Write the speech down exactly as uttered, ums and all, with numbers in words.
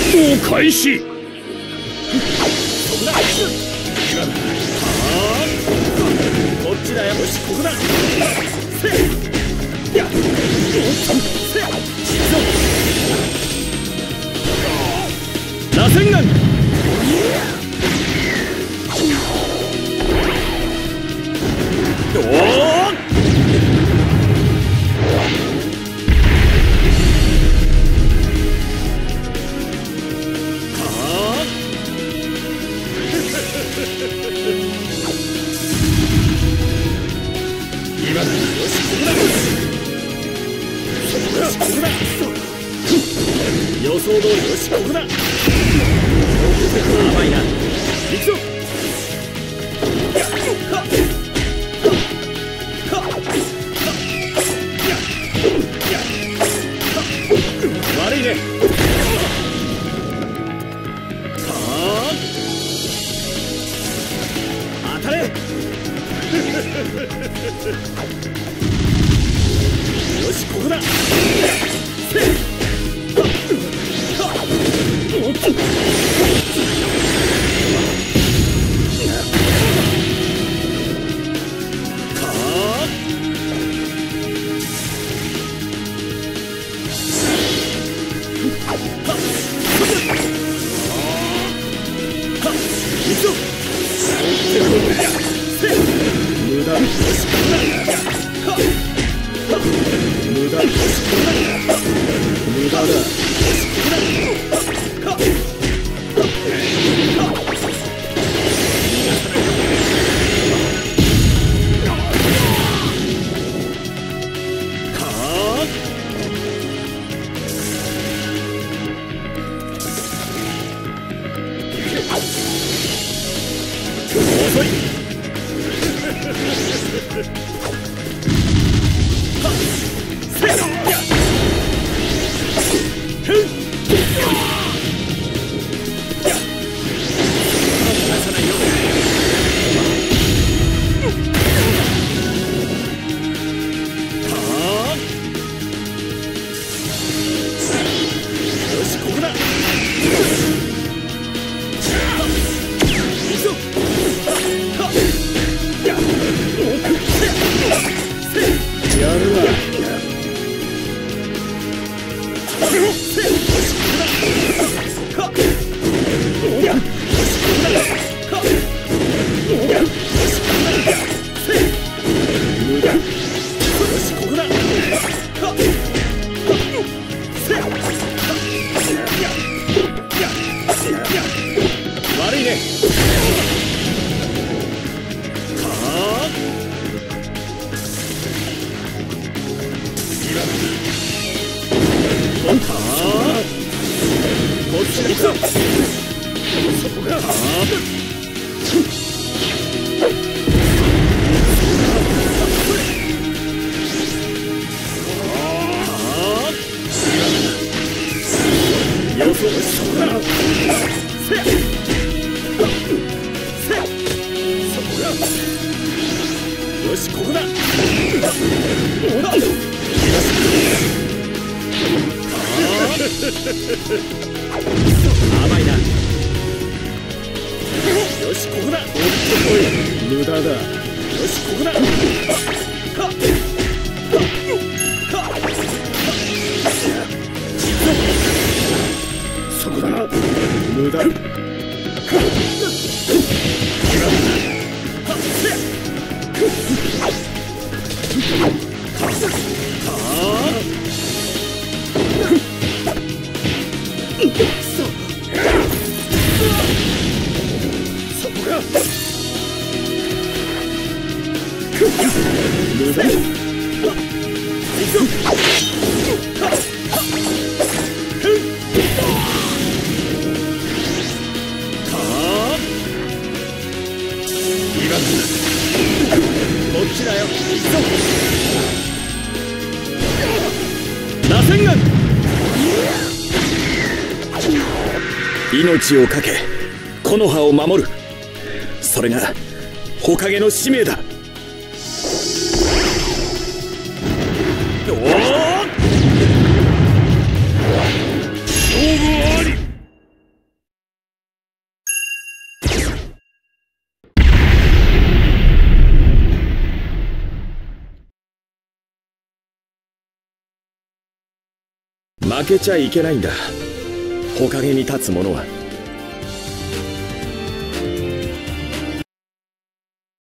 闘開始。こっちだよ。よし、ここだ。せやっせや螺旋丸。おお今だ。よし、ここだ。よし、ここだ。予想通り。よし、ここだ。甘いな。行くぞ。悪いね。はあ、当たれ。よし、ここだ。無駄。無駄。無駄だ。遅い。悪いね。こっちに行くぞ。そこが。よそそこだ。せや。せや。そこが。よし、ここだ。おだ。甘いな。よし、ここだ。無駄だ。よし、ここだ。はっそこだ。無駄。そこが。無駄。こっちだよ。螺旋丸。命をかけ木の葉を守る。それが火影の使命だ。おお、勝負あり。 負けちゃいけないんだ。木陰に立つ者は。